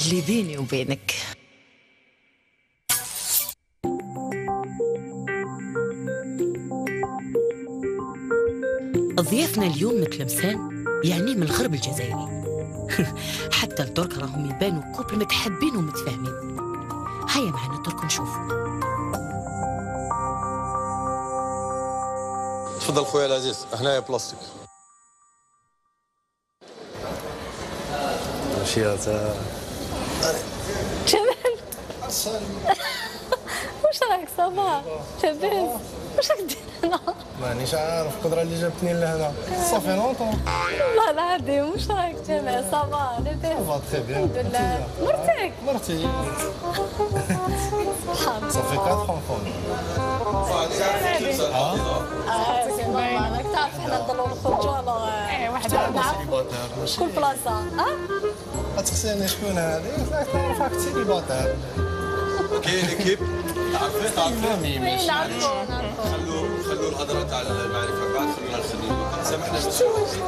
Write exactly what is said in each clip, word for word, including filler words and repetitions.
اللي بيني وبينك. ضيافنا اليوم من تلمسان، يعني من الغرب الجزائري. حتى الترك راهم يبانوا كوبل متحبين ومتفاهمين. هيا معنا الترك نشوفوا. تفضل خويا العزيز، هنايا بلاستيك. ماشي جمال واش راك صافا لاباس؟ واش راك دير هنا؟ مانيش عارف القدره اللي جابتني لهنا صافي لونطون. والله العظيم واش راك جمال؟ صافا لاباس؟ صافا تري بيان. الحمد لله. مرتك؟ مرتي صافي أربعة انفون. اه اه راك تعرف حنا نضلوا نخرجوا الوغ ايه وحده كل بلاصه. اه تسقسيني شكون هذه؟ راك سيليباتير. اوكي ليكيب تعرفي تعرفي ماشي نعرفوا نعرفوا. خلوا خلوا الهضره تاع المعرفه بعد، خلونا نخدموا. سامحنا باش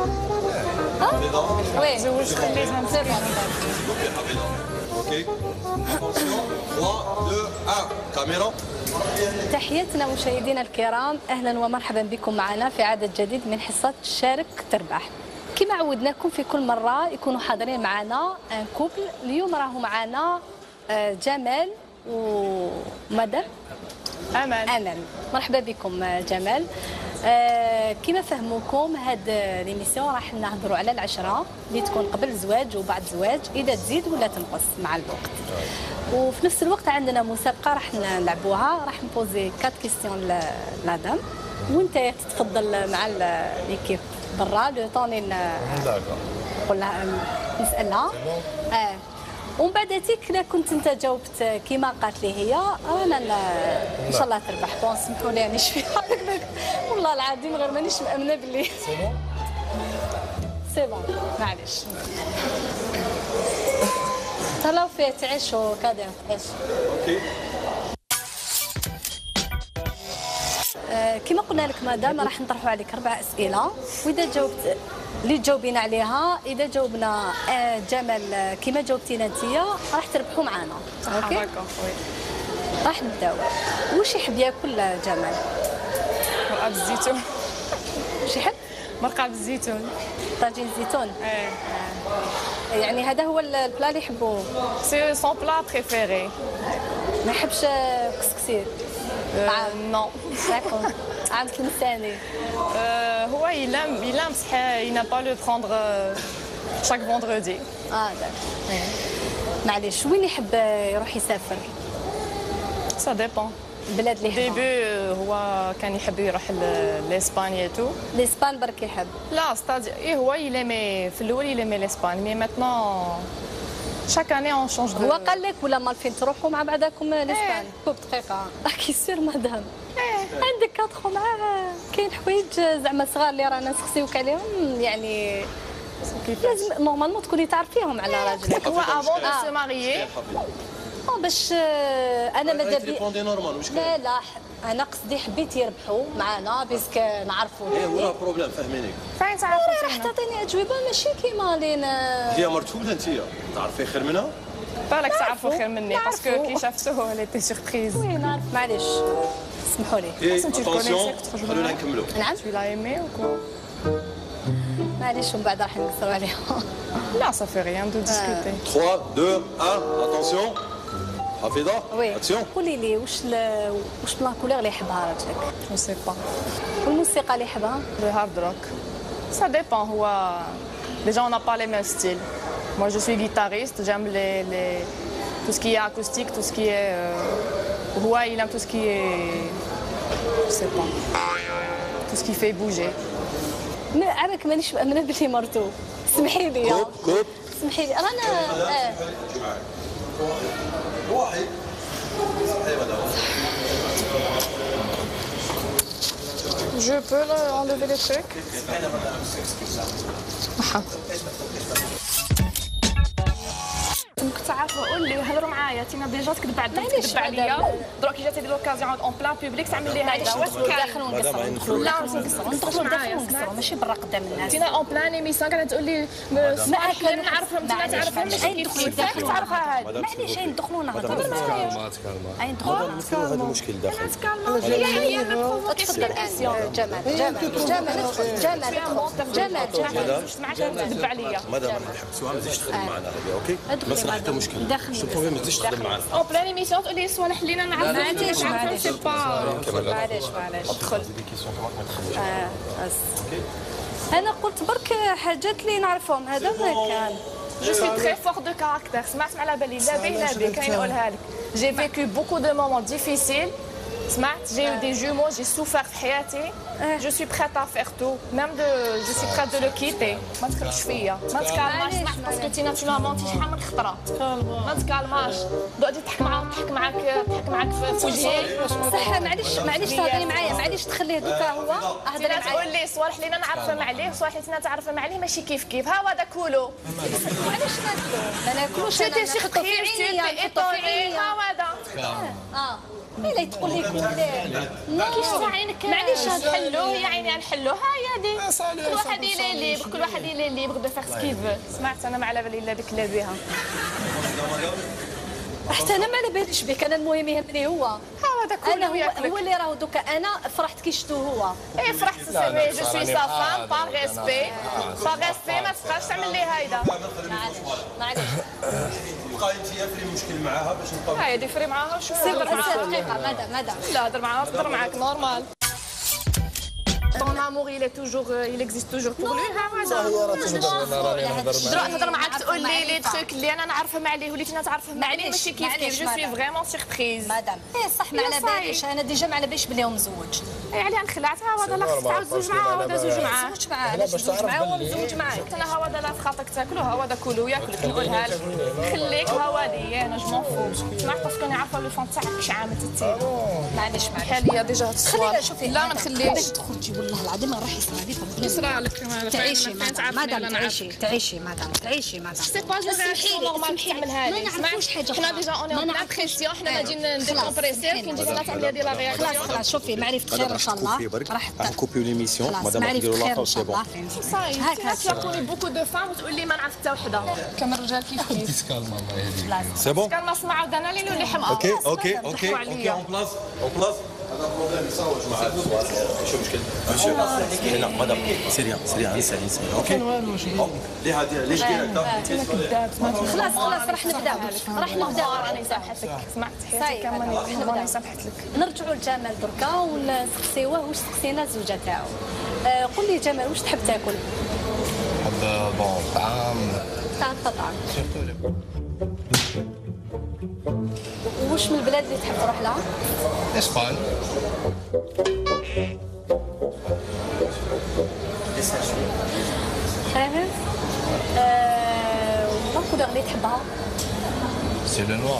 اه وي زوج خليتها مسيرة. اوكي حبيبي اوكي اتونسيون ثلاثة اثنين واحد كاميرا. تحياتنا مشاهدينا الكرام، اهلا ومرحبا بكم معنا في عدد جديد من حصه شارك تربح. كما عودناكم في كل مره يكونوا حاضرين معنا ان كوبل. اليوم راهو معنا جمال ومدام امل. امل مرحبا بكم جمال. آه كما فهموكم هاد ليميسيون راح نهضروا على العشره اللي تكون قبل الزواج وبعد الزواج، اذا تزيد ولا تنقص مع الوقت. وفي نفس الوقت عندنا مسابقه راح نلعبوها، راح نبوزي كات كيستيون لادام وانت تتفضل مع ليكيب برا لو طوني نقول لها نسالها. اه ومن بعد تيك الا كنت انت جاوبت كيما قالت لي هي انا ان شاء الله تربح. بون سمحوا لي راني شويه هكذاك والله العظيم غير مانيش مامنه باللي سي بون سي بون معليش طلعوا فيه تعيشوا كذا تعيش. اوكي آه كما قلنا لك مدام راح نطرحوا عليك اربع اسئله، واذا جاوبت اللي تجاوبينا عليها، اذا جاوبنا آه جمال كما جاوبتينا انتيا راح تربحوا معنا. اوكي راح نبداو. واش يحب ياكل جمال؟ مرقه بالزيتون. واش يحب؟ مرقه بالزيتون. طاجين زيتون. ايه يعني هذا هو البلا اللي يحبوه. سي سون بلا بريفيري. ما يحبش كسكسي؟ نو. داكور. عام تلمساني. هو يلام يلام بصح ينا با لو بروندر شاك فوندردي. اه داكور. معليش وين يحب يروح يسافر؟ سا ديبون. البلاد اللي يحبها. ديبي هو كان يحب يروح لاسبانيا تو. لاسبان برك يحب. لا ستادي ايه هو يلامي في الاول يلامي لاسبان مي ماتنون شاك اني اون شونج دو. هو قال لك ولا مال فين تروحوا مع بعضكم لاسبان؟ كوب دقيقه راكي سير مدام. عندك كاتخو معاه كاين حوايج زعما صغار اللي رانا نسقسيوك عليهم، يعني لازم نورمالمون تكوني تعرفيهم على راجلك. هو افون دو سو ماريي اه باش انا ماذا بي نورمال واش لا لا انا قصدي حبيت يربحوا معنا باسكو نعرفوا. ايه ولا بروبليم فهميني. فين تعرفوا راح تعطيني اجوبه ماشي كيما لينا. هي مرتولة انت تعرفي خير منها؟ بالك تعرفوا خير مني باسكو كي شافتوه لي تي سوربريز. وي نعرف معليش اسمحوا لي. ايه اتونسيون خلونا نكملوا. نعم tu l'as aimé ou quoi? معليش ومن بعد راح نقصروا عليها. لا ça fait rien de discuter. ثلاثة اثنين واحد اتونسيون حفيظه وي اكسيون. قولي لي واش واش بلا كولور اللي يحبها راجلك؟ Je sais pas. والموسيقى اللي يحبها؟ Le hard rock. Ça dépend هو déjà on n'a pas les mêmes styles. Moi je suis guitariste, j'aime les les tout ce qui est acoustique, tout ce qui est euh... هو il aime tout ce qui est je sais pas. Tout ce qui fait bouger. ما عارك مانيش مأمنة بلي مرتو. سمحي لي. كوب كوب. سمحي لي رانا اه واحد. Je peux enlever les trucs. كنت عارفه اقول لي هل ديروا معايا تينا ديجا تكذب عليا معليش تكذب عليا دروك كي جات هذه لوكازيون اون بلان بوبليك تعمل لي هذا واش كاين ندخلوا ندخلوا ندخلوا لا ندخلوا ندخلوا ندخلوا ماشي برا قدام الناس. تينا اون بلان ايميسيون قاعده تقول لي صباح انا نعرفهم انت ما تعرفهم ماشي كيف كيف تعرفها هذه معليش عين ندخلوا نهضروا كالما تكالما عين ندخلوا هذا المشكل داخل. هي تفضل جمال جمال جمال جمال جمال جمال جمال معك تكذب عليا مادام نحبسوها ما تزيدش تخدم معنا هذه اوكي. ادخلي ما صرا حتى مادام. مشكل. دخلي شو البروبليم ما تزيدش تخدم معنا. اون بلان ايميسيون تقول لي صوالح اللي انا نعرفهم معليش معليش سي با معليش معليش ادخل اه بس انا قلت برك حاجات اللي نعرفهم هذا ما كان. Je suis très fort de caractère. سمعت على بالي لا بيه لا بيه كاين نقولها لك. J'ai vécu beaucoup de moments difficiles. سمعت j'ai eu des jumeaux, j'ai souffert في حياتي. Je suis prête à faire tout. Même de je suis prête de le quitter. ما تكرهش فيا. ما تكالماش سمعت باسكو تينا tu m'as menti شحال من خطرة. ما تكالماش. تقعدي تضحك معاك تضحك معاك تضحك معاك في وجهي. صح معليش معليش تهضري معايا معليش تخليه دوكا هو هضري تينا معايا. تقول لي صوالح اللي انا نعرفها معليه وصوالح اللي تينا تعرفها معليه ماشي كيف كيف. ها هذا كولو. معليش ناكلو ما ناكلوش تيتي انا شي نحطو في خطير عينيا تيتي نحطو في ايطوني. عينيا. ها هذا. اه لا تقول لي لا كيش عينك معليش نحلو هي عيني نحلو ها هي دي كل واحد يلي ليبر كل واحد يلي ليبر دو فيغ سكيف. سمعت انا ما على بالي الا بك لا بها. حتى انا ما على باليش بك انا المهم يهمني هو ها هذا انا كله هو, ياكلك. هو اللي راهو دوكا انا فرحت كي شفتو هو. ايه فرحت سامي جو سوي سا فام با ريسبي با ريسبي ما تبقاش تعمل لي هيدا. معليش بقاي انت في المشكل معاها باش نبقاو. هاي ديفري معاها شو سير هضر معاها. دقيقه مدام مدام لا هضر معاها تهضر معاك نورمال. Ton amour il est toujours il existe toujours pour lui. ها هذا دروك نهضر معاك تقول لي لي تروك اللي انا نعرفهم عليه واللي انت تعرفهم عليه معليش، ماشي كيف كيف. معليش، جو سوي مدام. فريمون سيربريز. مدام ايه صح ما على باليش انا ديجا ما على باليش بلي هو مزوج. اي عليها نخلعتها هذا لا خصك تعاود تزوج معاه وهذا زوج معاه. زوج معاه علاش تزوج معاه هو مزوج معاه. قلت انا هذا لا تخاطك تاكلو هذا كلو ياكلك نقولها لك. خليك هوادي انا جو مون فو. سمعت باسكو انا عارفه لو فون تاعك كش عامل تتيب. معليش معليش بحال هي ديجا هاد خلينا السؤال. شوفي لا ما نخليش. تخرجي والله العظيم راح يصرى لي فضل يصرى لك تعيشي مدام مدام تعيشي تعيشي مدام تعيشي مدام سي با جو رياكسيون نورمال تعملها لي. ما نعرفوش حاجه حنا ديجا اوني اون بلا بريسيون حنا غادي نديكومبريسيو كي نجي انا تعمل هذه لا خلاص رياكسيون. خلاص شوفي معرفة خير ان شاء الله راح راح نكوبيو ليميسيون خلاص مادام معرفة نديروا خير لاطاو ان سي شاء بون. الله صاي هكا tu as connu beaucoup de femmes وتقول لي ما نعرف حتى وحده كما الرجال كيف كيف. تكالما الله يهديك. سي بون كان نص مع عاودنا لي اللي حمقى. اوكي اوكي اوكي ضحكوا اوكي عليا. اون بلاص اون بلاص. هذا بروبليم يصاوج معاه شو مشكل؟ ماشي لا مدام سيريان سيريان نسالي نسالي اوكي. اللي هذه ليش كذا كذاب خلاص خلاص راح نبداو راح نبداو راني سامحتك. سمعت صاي، حياتي كمان راح نبداو. راني سامحت لك. نرجعوا لجمال دركا ونسقسيوه واش سقسينا الزوجه تاعو. آه قول لي جمال واش تحب تاكل؟ نحب بون طعام تاع الطعام سيرتو لي واش من البلاد اللي تحب تروح لها؟ اسبان. فاهم؟ آه والكولور اللي تحبها؟ سي لو نوار.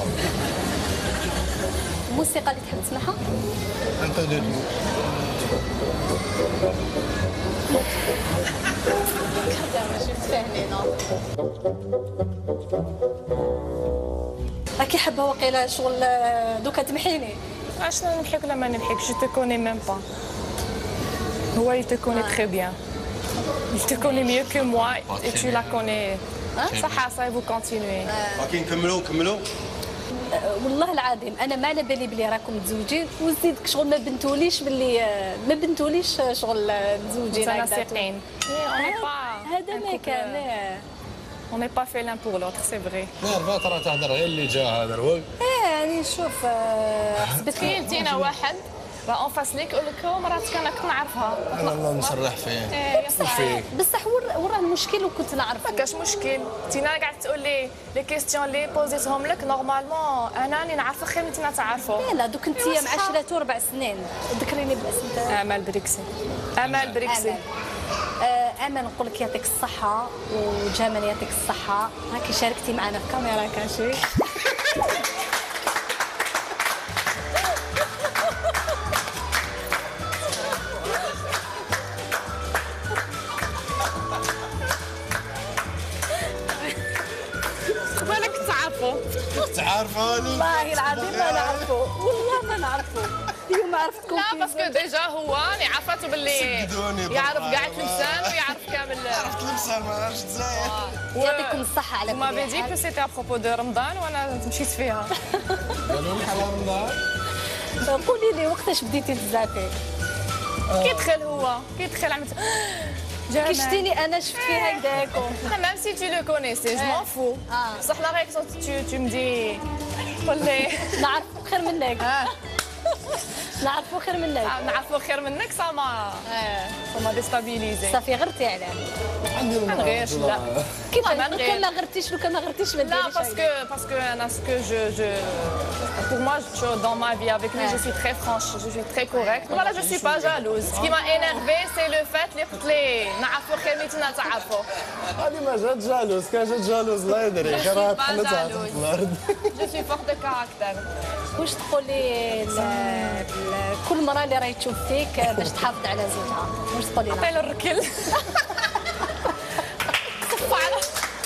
الموسيقى اللي تحب تسمعها؟ ان بو دو ماشي متفاهمين. راكي حابه واقيلا شغل دوكا تمحيني. عشنا نمحيك ولا ما نمحيك جو te connais même pas. هو il te connaît très bien. Il te connaît mieux que moi et tu la connais. صح صاي vous continuez. اوكي نكملوا نكملوا. والله العظيم انا ما على بالي بلي راكم متزوجين وزيدك شغل ما بنتوليش باللي ما بنتوليش شغل متزوجين متناسقين. هذا ما كان. On n'est pas fait l'un pour l'autre, c'est vrai. غير ترى تهضر غير اللي جا هذا هو. ايه يعني شوف حسبت كي يجينا واحد راه اون فاس ليك يقول لك مراتك انا كنت نعرفها. انا نشرح فيه. ايه صح. بصح وين راه المشكل وكنت نعرف. ما كاش مشكل. تينا قاعد تقول لي لي كيستيون اللي بوزيتهم لك نورمالمون انا راني نعرفو خير من تينا تعرفو. لا دوك انت مع شراته ربع سنين ذكريني بالاسم تاعك. امل بريكسي. امل بريكسي. امل نقول لك يعطيك الصحه وجمال يعطيك الصحه. هاكي شاركتي معنا في كاميرا كاشي. بالك تعرفوا. تعرف والله العظيم ما نعرفو، والله ما نعرفو. اليوم عرفتكم. لا باسكو ديجا هو راني عرفته باللي يعرف كاع تلمسان ويعرف كامل. عرفت لمسان ما عرفتش الجزائر. يعطيكم الصحة على كل ما حال. بديك كو سيتي ابروبو دو رمضان وانا مشيت فيها. قالوا لي حال رمضان. قولي لي وقتاش بديتي تزعفي؟ كي دخل هو كي دخل عملت كي شفتيني انا شفت فيها هكداكم. Même si tu le connaissais, je m'en fous. بصح لا غير tu tu me dis قول لي نعرفو خير منك. نعرفو خير منك. نعرفو خير منك سما سما ديستابيليزي. صافي غرتي على ما نغيرش لا. كيف ما لو كان ما غرتيش لو كان ما غرتيش ما لا ديريش. parce que parce que انا ce que je je pour moi je, dans ma vie avec lui je suis très franche, je suis très correcte. Voilà, je suis pas jalouse. Ce qui m'a énervé c'est le fait اللي قلت لي نعرفو خير ميتنا تعرفوا. هذه ما جات جالوز، كان جات جالوز الله يدري كان راه تحل تحت الارض. Je suis forte de caractère. واش تقولي ل- ل- كل مرة اللي راهي تشوف فيك باش تحافظ على زوجها؟ واش تقولي لها؟ عطيله الركل. صف على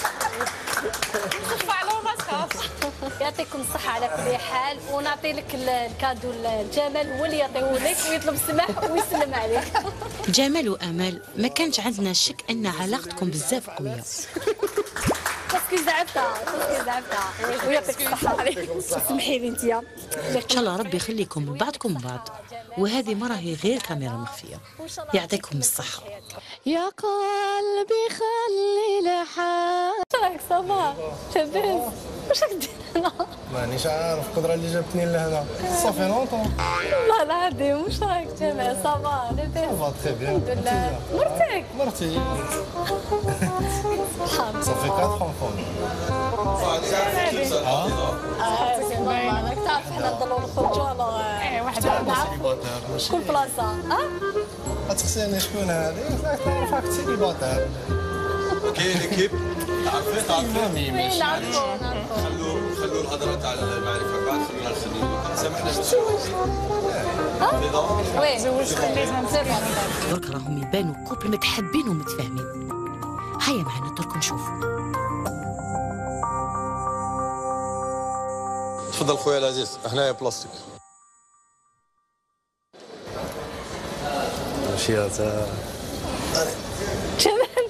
صف على وما تخافش. يعطيكم الصحة على كل حال، ونعطي لك ال- الكادو الجمال هو اللي يعطيه لك ويطلب السماح ويسلم عليك. جمال وامال ما كانش عندنا شك ان علاقتكم بزاف قويه. باسكو زعفتها باسكو زعفتها ويعطيك الصحة عليك. سمحي لي انت ان شاء الله ربي يخليكم لبعضكم بعض، وهذه مرة هي غير كاميرا مخفيه. يعطيكم الصحه. يا قلبي خلي لحال. واش راك صافا؟ لاباس؟ واش راك دير هنا؟ مانيش عارف القدره اللي جابتني لهنا صافي لونطون. والله العظيم واش راك جمال؟ صافا لاباس؟ صافا تخي بيان. الحمد لله. مرتك؟ مرتي الحمد صافي كاتر انفون. اه سي نورمال راك تعرف حنا نضلوا نخرجوا الوغ واحد كل بلاصه. اه غتسالني شكون هذه؟ قلت لها نعرفك سيليباتير. اوكي ليكيب تعرفين تعرفين وين نعرفوا نعرفوا. خلوا خلوا الهضره تاع المعرفه بعد خلونا نخليو سامحنا باش وين زوجت خليتها مسافره. درك راهم يبانوا كوبل متحبين ومتفاهمين. هيا معنا درك نشوفوا. تفضل خويا العزيز هنايا بلاستيك. ماشي تا جمال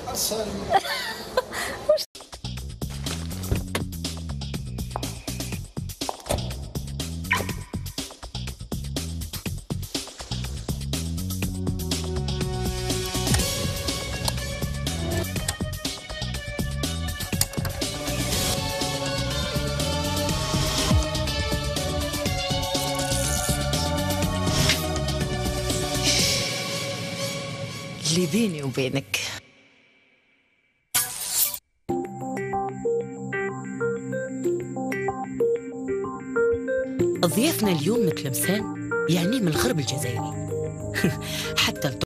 اللي بيني وبينك. ضيافنا اليوم متلمسان، يعني من الغرب الجزائري. حتى